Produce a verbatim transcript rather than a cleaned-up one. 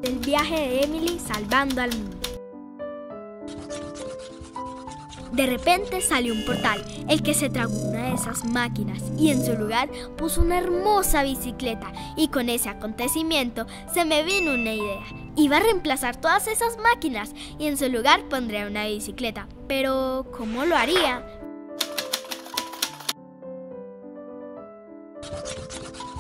del viaje de Emily salvando al mundo. De repente salió un portal, el que se tragó una de esas máquinas y en su lugar puso una hermosa bicicleta, y con ese acontecimiento se me vino una idea. Iba a reemplazar todas esas máquinas y en su lugar pondría una bicicleta. Pero ¿cómo lo haría?